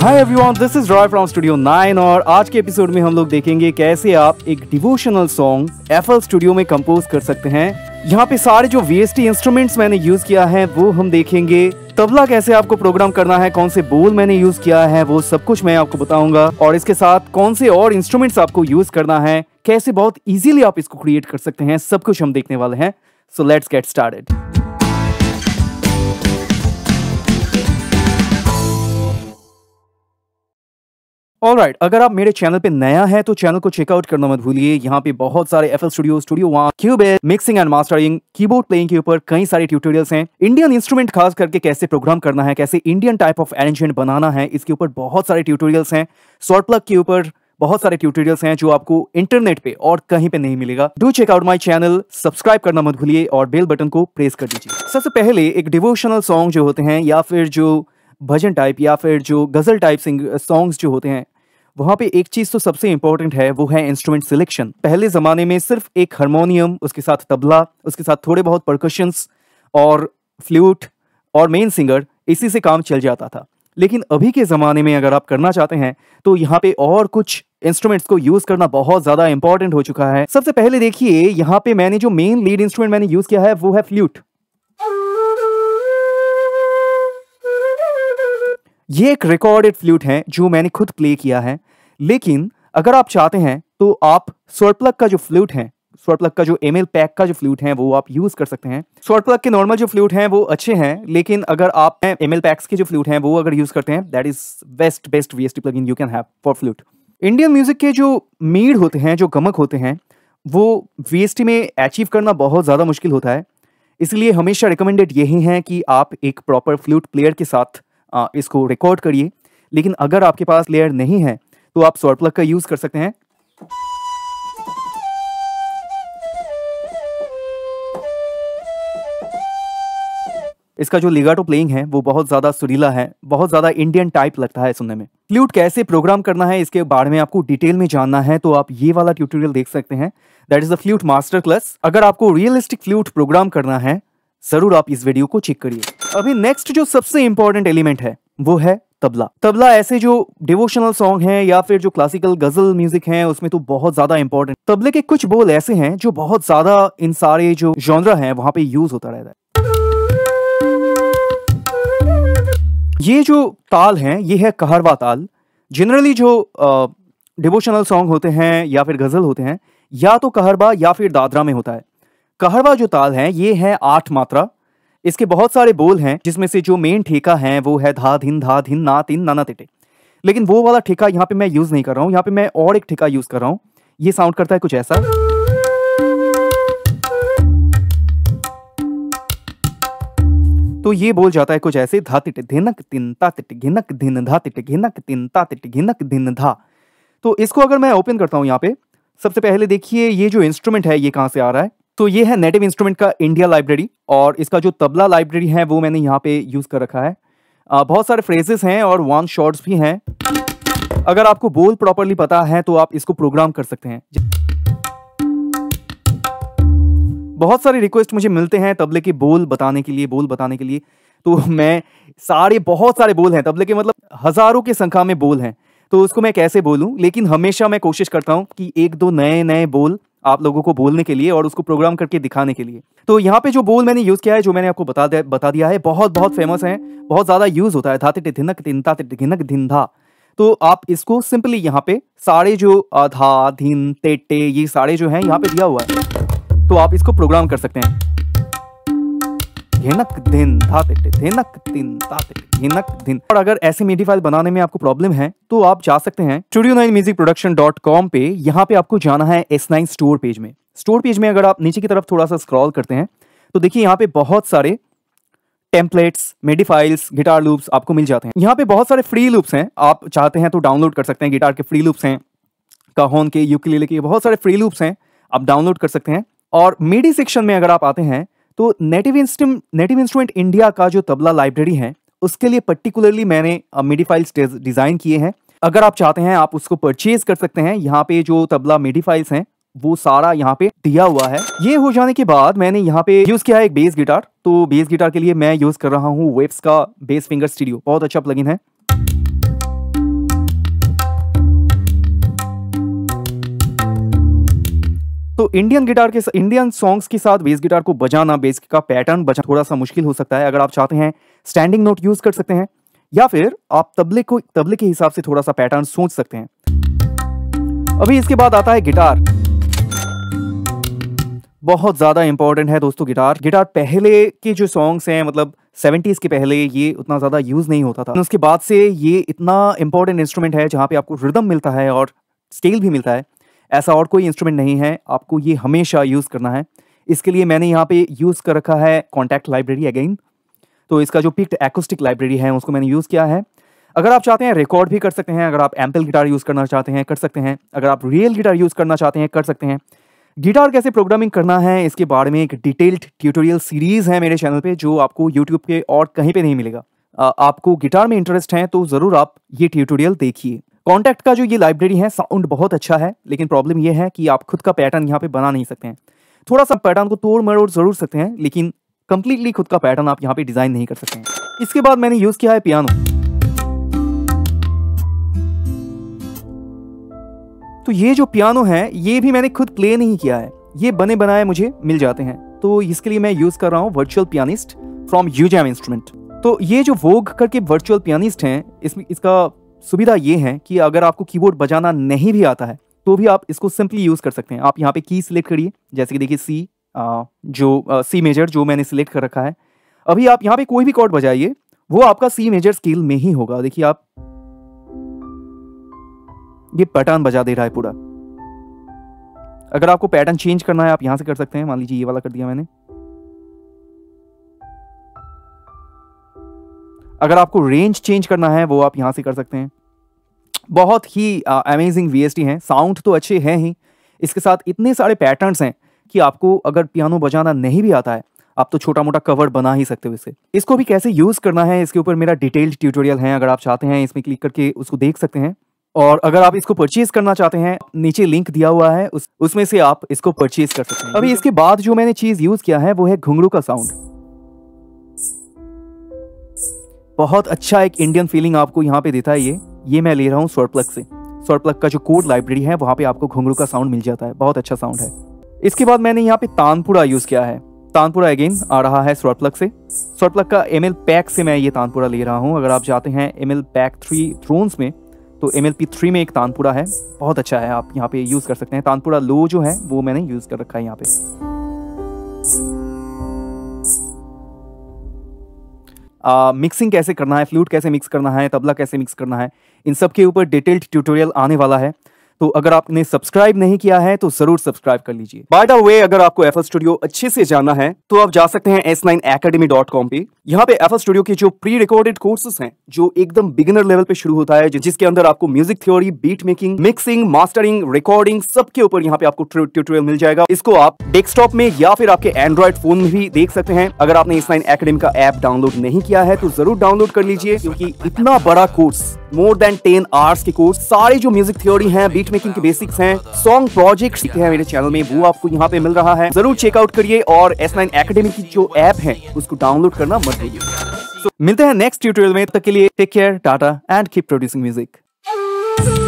Hi everyone, this is Roy from studio 9 और आज के एपिसोड में हम लोग देखेंगे कैसे आप एक डिवोशनल सॉन्ग FL स्टूडियो में कंपोज कर सकते हैं। यहाँ पे सारे जो VST इंस्ट्रूमेंट्स मैंने यूज किया है वो हम देखेंगे। तबला कैसे आपको प्रोग्राम करना है, कौन से बोल मैंने यूज किया है वो सब कुछ मैं आपको बताऊंगा, और इसके साथ कौन से और इंस्ट्रूमेंट्स आपको यूज करना है, कैसे बहुत इजीली आप इसको क्रिएट कर सकते हैं, सब कुछ हम देखने वाले हैं। So let's get started. Alright, अगर आप मेरे चैनल पे नया है तो चैनल को चेकआउट करना मत भूलिए। यहाँ पे बहुत सारे FL studio, studio 1, Cubase, mixing and mastering, keyboard playing के ऊपर कई सारे ट्यूटोरियल्स हैं। इंडियन इंस्ट्रूमेंट खास करके कैसे प्रोग्राम करना है, कैसे इंडियन टाइप ऑफ अरेंजमेंट बनाना है, इसके ऊपर बहुत सारे ट्यूटोरियल्स हैं। शॉर्ट प्लग के ऊपर बहुत सारे ट्यूटोरियल्स हैं जो आपको इंटरनेट पे और कहीं पे नहीं मिलेगा। Do check out my channel, subscribe करना मत भूलिए और बेल बटन को प्रेस कर दीजिए। सबसे पहले एक डिवोशनल सॉन्ग जो होते हैं या फिर जो भजन टाइप या फिर जो गजल टाइप सॉन्ग्स जो होते हैं, वहाँ पे एक चीज तो सबसे इंपॉर्टेंट है, वो है इंस्ट्रूमेंट सिलेक्शन। पहले जमाने में सिर्फ एक हारमोनियम, उसके साथ तबला, उसके साथ थोड़े बहुत परकशंस और फ्लूट और मेन सिंगर, इसी से काम चल जाता था। लेकिन अभी के ज़माने में अगर आप करना चाहते हैं तो यहाँ पे और कुछ इंस्ट्रूमेंट्स को यूज़ करना बहुत ज़्यादा इंपॉर्टेंट हो चुका है। सबसे पहले देखिए, यहाँ पे मैंने जो मेन लीड इंस्ट्रूमेंट मैंने यूज़ किया है वो है फ्लूट। ये एक रिकॉर्डेड फ्लूट है जो मैंने खुद प्ले किया है, लेकिन अगर आप चाहते हैं तो आप शॉर्ट प्लग का जो फ्लूट है, शॉर्ट प्लग का जो ML पैक का जो फ्लूट है वो आप यूज कर सकते हैं। शॉर्ट प्लग के नॉर्मल जो फ्लूट हैं वो अच्छे हैं, लेकिन अगर आप ML पैक्स के जो फ्लूट हैं वो अगर यूज करते हैं, that is best VST plugin you can have for flute. Indian music के जो मीड होते हैं, जो गमक होते हैं, वो VST में अचीव करना बहुत ज़्यादा मुश्किल होता है। इसलिए हमेशा रिकमेंडेड यही है कि आप एक प्रॉपर फ्लूट प्लेयर के साथ इसको रिकॉर्ड करिए। लेकिन अगर आपके पास प्लेयर नहीं है तो आप शॉर्ट प्लग का यूज कर सकते हैं। इसका जो लिगाटो प्लेइंग है वो बहुत ज्यादा सुरीला है, बहुत ज्यादा इंडियन टाइप लगता है सुनने में। फ्लूट कैसे प्रोग्राम करना है इसके बारे में आपको डिटेल में जानना है तो आप ये वाला ट्यूटोरियल देख सकते हैं, that is the flute master class. अगर आपको रियलिस्टिक फ्लूट प्रोग्राम करना है जरूर आप इस वीडियो को चेक करिए। अभी नेक्स्ट जो सबसे इंपॉर्टेंट एलिमेंट है वो है तबला। तबला ऐसे जो डिवोशनल सॉन्ग हैं या फिर जो क्लासिकल गजल म्यूजिक हैं उसमें तो बहुत ज्यादा इंपॉर्टेंट। तबले के कुछ बोल ऐसे हैं जो बहुत ज्यादा इन सारे जो जॉनरा हैं वहां पे यूज होता रहता है। ये जो ताल है ये है कहरवा ताल। जनरली जो डिवोशनल सॉन्ग होते हैं या फिर गजल होते हैं, या तो कहरवा या फिर दादरा में होता है। कहरवा जो ताल है ये है 8 मात्रा। इसके बहुत सारे बोल हैं जिसमें से जो मेन ठेका है वो है धा धिन ना तिन नाना तिटे। लेकिन वो वाला ठेका यहाँ पे मैं यूज नहीं कर रहा हूँ, यहाँ पे मैं और एक ठेका यूज कर रहा हूँ। ये साउंड करता है कुछ ऐसा। तो ये बोल जाता है कुछ ऐसे, धा तिटे धिनक तिन ता तिटे घिनक धिन धा तिटे घिनक तिन ता तिटे घिनक धिन धा। तो इसको अगर मैं ओपन करता हूँ यहाँ पे, सबसे पहले देखिए ये जो इंस्ट्रूमेंट है ये कहाँ से आ रहा है। तो ये है नेटिव इंस्ट्रूमेंट का इंडिया लाइब्रेरी, और इसका जो तबला लाइब्रेरी है वो मैंने यहाँ पे यूज कर रखा है। बहुत सारे फ्रेजेस हैं और वन शॉट्स भी हैं। अगर आपको बोल प्रॉपरली पता है तो आप इसको प्रोग्राम कर सकते हैं। बहुत सारे रिक्वेस्ट मुझे मिलते हैं तबले के बोल बताने के लिए, तो मैं बहुत सारे बोल हैं तबले के, मतलब हजारों की संख्या में बोल हैं, तो उसको मैं कैसे बोलूं। लेकिन हमेशा मैं कोशिश करता हूं कि एक दो नए बोल आप लोगों को बोलने के लिए और उसको प्रोग्राम करके दिखाने के लिए। तो यहाँ पे जो बोल मैंने यूज किया है, जो मैंने आपको बता दिया है, बहुत फेमस है, बहुत ज्यादा यूज होता है। धा तिटे धिनक तिन ता तिटे घिनक धिन धा। तो आप इसको सिंपली यहाँ पे सारे जो धा धिन तेटे ये सारे जो है यहाँ पे दिया हुआ है, तो आप इसको प्रोग्राम कर सकते हैं। घिनक धिन धा तिटे धिनक तिन ता तिटे घिनक धिन। और अगर ऐसे मिडी फाइल बनाने में आपको प्रॉब्लम है तो आप जा सकते हैं studio9musicproduction.com पे। यहाँ पे आपको जाना है S9 स्टोर पेज में। स्टोर पेज में अगर आप नीचे की तरफ थोड़ा सा स्क्रॉल करते हैं तो देखिए यहाँ पे बहुत सारे templates, MIDI files, guitar loops आपको मिल जाते हैं। यहाँ पे बहुत सारे फ्री लूप्स हैं, आप चाहते हैं तो डाउनलोड कर सकते हैं। गिटार के फ्री लूप्स हैं, काहोन के, यूकेलेले के, बहुत सारे फ्री लूप्स हैं, आप डाउनलोड कर सकते हैं। और मिडी सेक्शन में अगर आप आते हैं तो नेटिव इंस्ट्रूमेंट इंडिया का जो तबला लाइब्रेरी है उसके लिए पर्टिकुलरली मैंने मिडी फाइल्स डिजाइन किए हैं। अगर आप चाहते हैं आप उसको परचेज कर सकते हैं। यहाँ पे जो तबला मिडी फाइल्स हैं वो सारा यहाँ पे दिया हुआ है। ये हो जाने के बाद मैंने यहाँ पे यूज किया है एक बेस गिटार। तो बेस गिटार के लिए मैं यूज कर रहा हूँ वेव्स का बेस फिंगर स्टूडियो, बहुत अच्छा प्लगइन है। तो इंडियन सॉन्ग्स के साथ बेस गिटार को बजाना, बेस का पैटर्न बजाना थोड़ा सा मुश्किल हो सकता है। अगर आप चाहते हैं स्टैंडिंग नोट यूज कर सकते हैं, या फिर आप तबले के हिसाब से थोड़ा सा पैटर्न सोच सकते हैं। अभी इसके बाद आता है गिटार। बहुत ज्यादा इंपॉर्टेंट है दोस्तों गिटार पहले के जो सॉन्ग्स हैं, मतलब 70s के पहले ये उतना ज्यादा यूज नहीं होता था। उसके बाद से ये इतना इंपॉर्टेंट इंस्ट्रूमेंट है जहां पे आपको रिदम मिलता है और स्केल भी मिलता है। ऐसा और कोई इंस्ट्रूमेंट नहीं है, आपको ये हमेशा यूज करना है। इसके लिए मैंने यहाँ पे यूज कर रखा है कॉन्टैक्ट लाइब्रेरी अगेन। तो इसका जो पिक्ड एक्यूस्टिक लाइब्रेरी है उसको मैंने यूज किया है। अगर आप चाहते हैं रिकॉर्ड भी कर सकते हैं, अगर आप एम्पल गिटार यूज करना चाहते हैं कर सकते हैं, अगर आप रियल गिटार यूज करना चाहते हैं कर सकते हैं। गिटार कैसे प्रोग्रामिंग करना है इसके बारे में एक डिटेल्ड ट्यूटोरियल सीरीज है मेरे चैनल पे, जो आपको यूट्यूब पे और कहीं पे नहीं मिलेगा। आपको गिटार में इंटरेस्ट है तो जरूर आप ये ट्यूटोरियल देखिए। कॉन्टैक्ट का जो ये लाइब्रेरी है साउंड बहुत अच्छा है, लेकिन प्रॉब्लम ये है कि आप खुद का पैटर्न यहाँ पे बना नहीं सकते हैं। थोड़ा सा पैटर्न को तोड़ मरोड़ जरूर सकते हैं, लेकिन कंप्लीटली खुद का पैटर्न आप यहाँ पे डिजाइन नहीं कर सकते हैं। इसके बाद मैंने यूज किया है पियानो। तो ये जो पियानो है ये भी मैंने खुद प्ले नहीं किया है, ये बने बनाए मुझे मिल जाते हैं। तो इसके लिए मैं यूज कर रहा हूँ virtual pianist from UJAM instrument. तो ये जो वोग करके वर्चुअल पियानिस्ट हैं, इसका सुविधा ये है कि अगर आपको कीबोर्ड बजाना नहीं भी आता है तो भी आप इसको सिंपली यूज कर सकते हैं। आप यहाँ पे की सिलेक्ट करिए, जैसे कि देखिए सी मेजर जो मैंने सिलेक्ट कर रखा है। अभी आप यहाँ पे कोई भी कॉर्ड बजाइए, वो आपका सी मेजर स्केल में ही होगा। देखिए आप ये पैटर्न बजा दे रहा है पूरा। अगर आपको पैटर्न चेंज करना है आप यहां से कर सकते हैं। मान लीजिए ये वाला कर दिया मैंने। अगर आपको रेंज चेंज करना है वो आप यहां से कर सकते हैं। बहुत ही अमेजिंग वीएसटी है। साउंड तो अच्छे हैं ही, इसके साथ इतने सारे पैटर्न्स हैं कि आपको अगर पियानो बजाना नहीं भी आता है आप तो छोटा मोटा कवर बना ही सकते हो इससे। इसको भी कैसे यूज करना है इसके ऊपर मेरा डिटेल्ड ट्यूटोरियल है, अगर आप चाहते हैं इसमें क्लिक करके उसको देख सकते हैं। और अगर आप इसको परचेज करना चाहते हैं नीचे लिंक दिया हुआ है, उसमें से आप इसको परचेज कर सकते हैं। अभी इसके बाद जो मैंने चीज यूज किया है वो है घुंघरू का साउंड। बहुत अच्छा एक इंडियन फीलिंग आपको यहाँ पे देता है ये मैं ले रहा हूँ स्वरप्लग से। स्वरप्लग का जो कोड लाइब्रेरी है वहां पे आपको घुंघरू का साउंड मिल जाता है, बहुत अच्छा साउंड है। इसके बाद मैंने यहाँ पे तानपुरा यूज किया है। तानपुरा अगेन आ रहा है स्वरप्लग से। स्वरप्लग का ML पैक से मैं ये तानपुरा ले रहा हूँ। अगर आप जाते हैं ML पैक 3 थ्रोन्स में तो MLP3 में एक तानपुरा है, बहुत अच्छा है, आप यहाँ पे यूज कर सकते हैं। तानपुरा लो जो है वो मैंने यूज कर रखा है यहाँ पे। मिक्सिंग कैसे करना है, फ्लूट कैसे मिक्स करना है, तबला कैसे मिक्स करना है, इन सब के ऊपर डिटेल्ड ट्यूटोरियल आने वाला है। तो अगर आपने सब्सक्राइब नहीं किया है तो जरूर सब्सक्राइब कर लीजिए। बाय द वे, अगर आपको FL स्टूडियो अच्छे से जानना है तो आप जा सकते हैं s9academy.com पे। यहाँ पे FL स्टूडियो के जो प्री रिकॉर्डेड कोर्सेज हैं, जो एकदम बिगिनर लेवल पे शुरू होता है, जिसके अंदर आपको music theory, beat making, mixing, mastering, recording सबके ऊपर यहाँ पे आपको ट्यूटोरियल मिल जाएगा। इसको आप डेस्कटॉप में या फिर आपके एंड्रॉइड फोन में भी देख सकते हैं। अगर आपने S9 Academy का ऐप डाउनलोड नहीं किया है तो जरूर डाउनलोड कर लीजिए, क्योंकि इतना बड़ा कोर्स, मोर देन 10 आवर्स के कोर्स, सारे जो म्यूजिक थ्योरी हैं, बीट मेकिंग के बेसिक्स हैं, सॉन्ग प्रोजेक्ट्स हैं मेरे चैनल में, वो आपको यहाँ पे मिल रहा है। जरूर चेकआउट करिए और S9 Academy की जो ऐप है उसको डाउनलोड करना मत भूलिए। मिलते हैं नेक्स्ट ट्यूटोरियल में, तब तक के लिए take care, tata and keep producing music.